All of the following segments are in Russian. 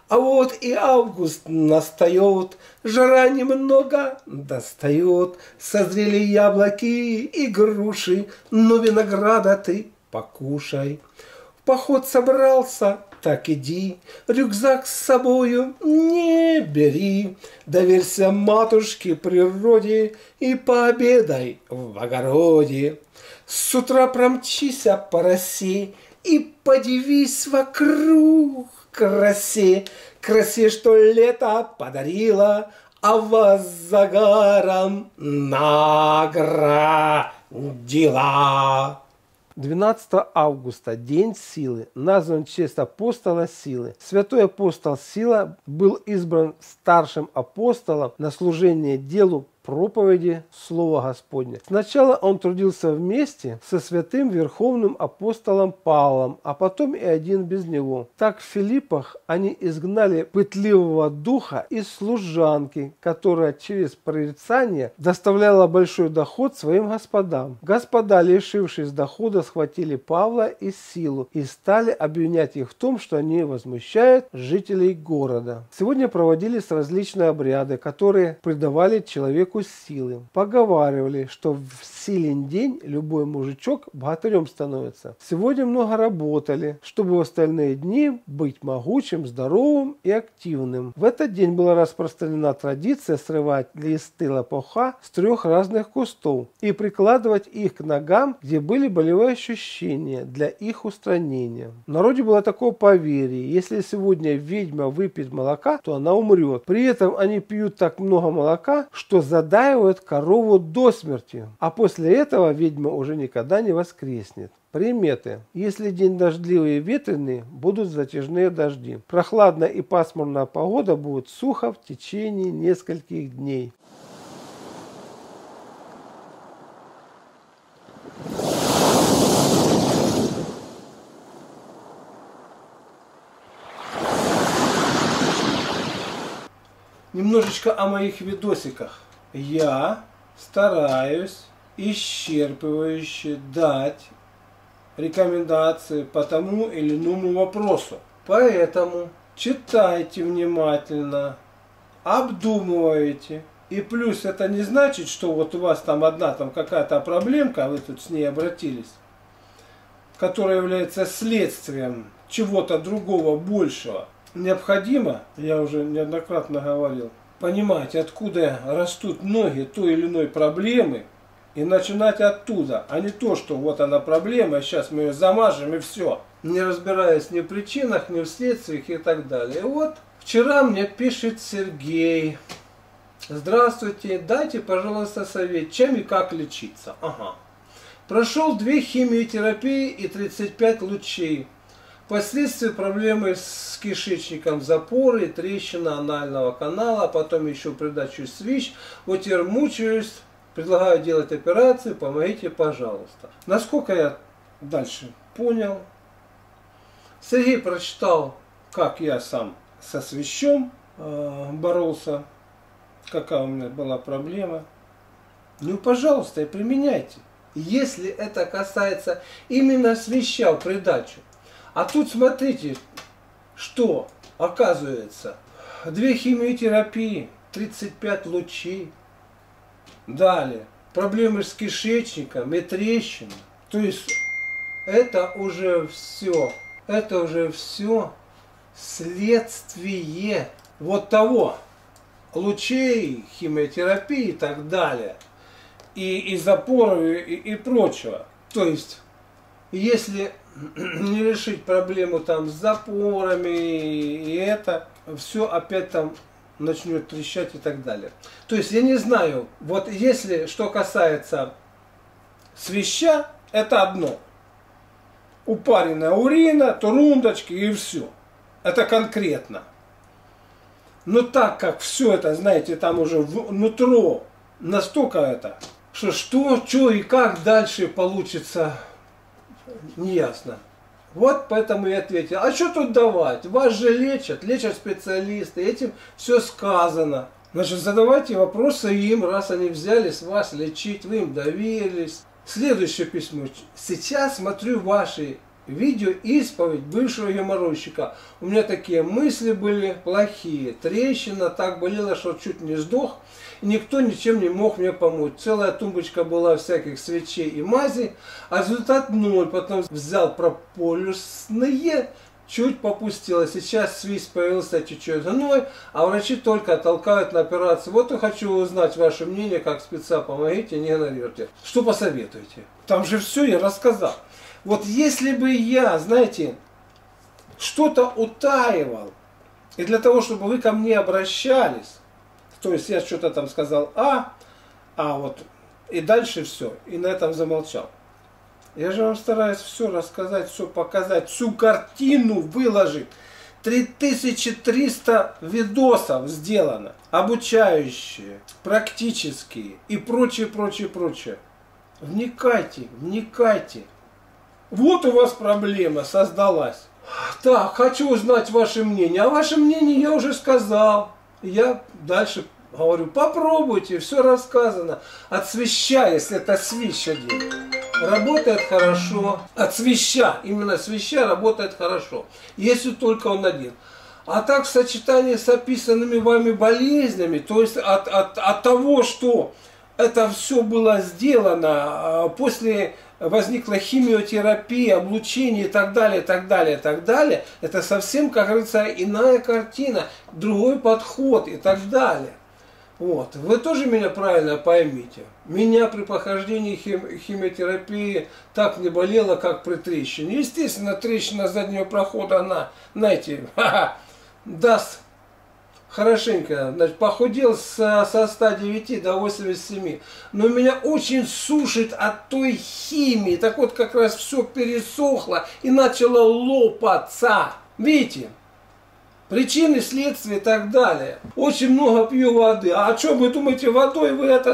А вот и август настает, жара немного достает, созрели яблоки и груши, но винограда ты покушай. В поход собрался, так иди, рюкзак с собою не бери, доверься матушке природе и пообедай в огороде. С утра промчися по росе и подивись вокруг красе, красе, что лето подарило, а вас загаром наградила. 12 августа, День силы, назван в честь апостола силы. Святой апостол Сила был избран старшим апостолом на служение делу проповеди Слова Господня. Сначала он трудился вместе со святым верховным апостолом Павлом, а потом и один без него. Так в Филиппах они изгнали пытливого духа из служанки, которая через прорицание доставляла большой доход своим господам. Господа, лишившись дохода, схватили Павла и Силу и стали обвинять их в том, что они возмущают жителей города. Сегодня проводились различные обряды, которые придавали человеку силы. Поговаривали, что в силен день любой мужичок богатырем становится. Сегодня много работали, чтобы в остальные дни быть могучим, здоровым и активным. В этот день была распространена традиция срывать листы лопуха с 3 разных кустов и прикладывать их к ногам, где были болевые ощущения, для их устранения. В народе было такое поверье: если сегодня ведьма выпьет молока, то она умрет. При этом они пьют так много молока, что задаивают корову до смерти. А после этого ведьма уже никогда не воскреснет. Приметы. Если день дождливый и ветреный, будут затяжные дожди. Прохладная и пасмурная погода будет сухо в течение нескольких дней. Немножечко о моих видосиках. Я стараюсь исчерпывающе дать рекомендации по тому или иному вопросу. Поэтому читайте внимательно, обдумывайте. И плюс это не значит, что вот у вас там одна какая-то проблемка, вы тут с ней обратились, которая является следствием чего-то другого, большего. Необходимо, я уже неоднократно говорил, понимать, откуда растут ноги той или иной проблемы, и начинать оттуда, а не то, что вот она проблема, сейчас мы ее замажем и все, не разбираясь ни в причинах, ни в следствиях и так далее. И вот вчера мне пишет Сергей: здравствуйте, дайте, пожалуйста, совет, чем и как лечиться. Ага. Прошел 2 химиотерапии и 35 лучей. Впоследствии проблемы с кишечником, запоры, трещина анального канала, потом еще придачу свищ. Вот теперь мучаюсь, предлагаю делать операцию, помогите, пожалуйста. Насколько я дальше понял, Сергей прочитал, как я сам со свищом боролся, какая у меня была проблема. Ну, пожалуйста, и применяйте. Если это касается именно свища в придачу. А тут смотрите, что оказывается. 2 химиотерапии, 35 лучей. Далее, проблемы с кишечником и трещина. То есть это уже все. Это уже все следствие вот того. Лучей, химиотерапии и так далее. И запоров и прочего. То есть, если не решить проблему там с запорами и это, все опять там начнет трещать и так далее. То есть я не знаю, вот если что касается свища, это одно. Упаренная урина, турундочки и все. Это конкретно. Но так как все это, знаете, там уже внутро настолько это, что что и как дальше получится, неясно. Вот поэтому я ответил. А что тут давать? Вас же лечат специалисты, этим все сказано. Значит, задавайте вопросы им, раз они взялись вас лечить, вы им доверились. Следующее письмо. Сейчас смотрю ваши видео исповедь бывшего геморройщика. У меня такие мысли были плохие. Трещина так болела, что чуть не сдох. И никто ничем не мог мне помочь. Целая тумбочка была всяких свечей и мазей. А результат ноль. Потом взял прополисные, чуть попустило. Сейчас свист появился, течет гной, а врачи только толкают на операцию. Вот я хочу узнать ваше мнение, как спеца. Помогите, не игнорируйте. Что посоветуете? Там же все я рассказал. Вот если бы я, знаете, что-то утаивал, и для того, чтобы вы ко мне обращались, то есть я что-то там сказал, вот, и дальше все, и на этом замолчал. Я же вам стараюсь все рассказать, все показать, всю картину выложить. 3300 видосов сделано, обучающие, практические и прочее, прочее, прочее. Вникайте, вникайте. Вот у вас проблема создалась. Так, хочу узнать ваше мнение. А ваше мнение я уже сказал. Я дальше говорю, попробуйте, все рассказано. От свища, если это свищ один, работает хорошо. От свища, именно свища работает хорошо. Если только он один. А так в сочетании с описанными вами болезнями, то есть от того, что это все было сделано после... возникла химиотерапия, облучение и так далее, так далее, так далее, это совсем, как говорится, иная картина, другой подход и так далее. Вот. Вы тоже меня правильно поймите. Меня при прохождении химиотерапии так не болело, как при трещине. Естественно, трещина заднего прохода, она, знаете, даст хорошенько, значит, похудел со 109 до 87. Но меня очень сушит от той химии. Так вот, как раз все пересохло и начало лопаться. Видите? Причины, следствия и так далее. Очень много пью воды. А что вы думаете, водой вы это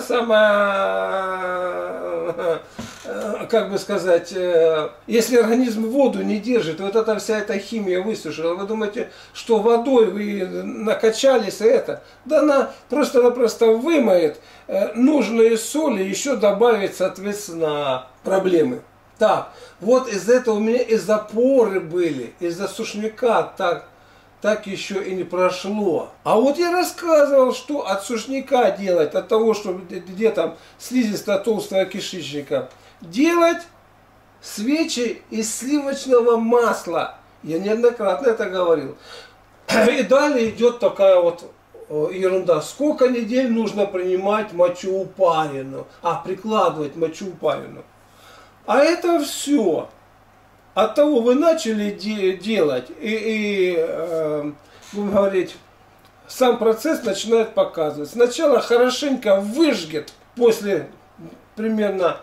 самое... как бы сказать, если организм воду не держит, вот эта вся эта химия высушила, вы думаете, что водой вы накачались, и это? Да она просто-напросто вымоет нужные соли, еще добавит, соответственно, проблемы. Так, вот из этого у меня и запоры были, из-за сушняка так еще и не прошло. А вот я рассказывал, что от сушняка делать, от того, что где там слизисто-толстого кишечника, делать свечи из сливочного масла. Я неоднократно это говорил. И далее идет такая вот ерунда. Сколько недель нужно принимать мочу упаренную? Прикладывать мочу упаренную. А это все. От того вы начали делать, будем говорить, сам процесс начинает показывать. Сначала хорошенько выжгет после примерно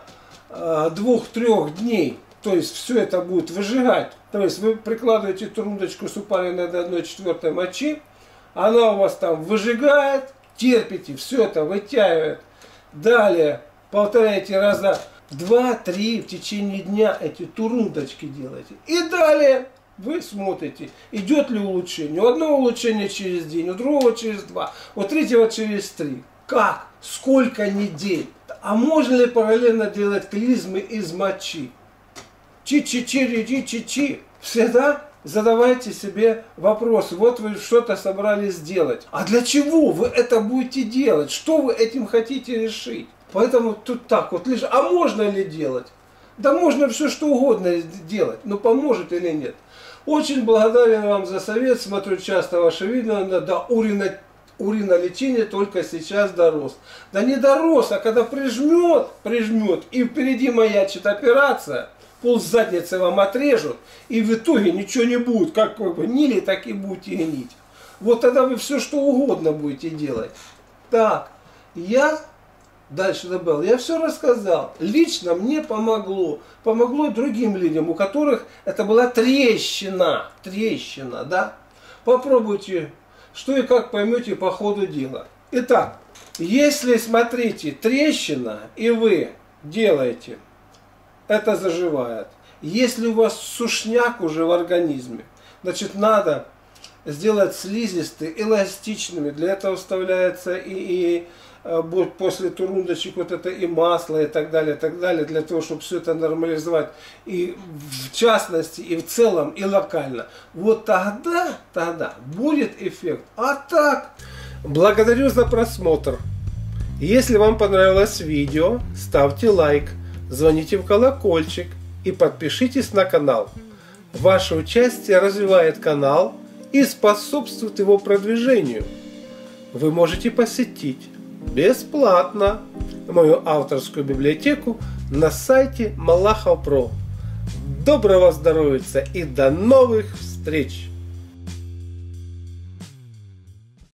2-3 дней, то есть все это будет выжигать. То есть вы прикладываете трубочку с упаренной до 1/4 мочи, она у вас там выжигает, терпите, все это вытягивает. Далее повторяете раза 2-3 в течение дня эти турундочки делаете. И далее вы смотрите, идет ли улучшение. У одного улучшения через день, у другого через 2, у третьего через 3. Как? Сколько недель? А можно ли параллельно делать клизмы из мочи? Чи-чи-чи-ри-чи-чи-чи. Всегда задавайте себе вопрос. Вот вы что-то собрались сделать. А для чего вы это будете делать? Что вы этим хотите решить? Поэтому тут так вот лишь. А можно ли делать? Да можно все что угодно делать. Но поможет или нет? Очень благодарен вам за совет. Смотрю часто ваши видео. Да, уринолечение только сейчас дорос. Да не дорос, а когда прижмет, и впереди маячит операция, ползадницы вам отрежут, и в итоге ничего не будет. Как вы гнили, так и будете гнить. Вот тогда вы все что угодно будете делать. Так, я дальше добавил. Я все рассказал. Лично мне помогло. Помогло другим людям, у которых это была трещина. Трещина, да? Попробуйте, что и как поймете по ходу дела. Итак, если, смотрите, трещина, и вы делаете, это заживает. Если у вас сушняк уже в организме, значит, надо сделать слизистые эластичными. Для этого вставляется после турундочек вот это и масло и так далее, для того, чтобы все это нормализовать. И в частности, и в целом, и локально. Вот тогда будет эффект. А так, благодарю за просмотр. Если вам понравилось видео, ставьте лайк, звоните в колокольчик и подпишитесь на канал. Ваше участие развивает канал и способствует его продвижению. Вы можете посетить бесплатно мою авторскую библиотеку на сайте Малахов Про. Доброго здоровья и до новых встреч!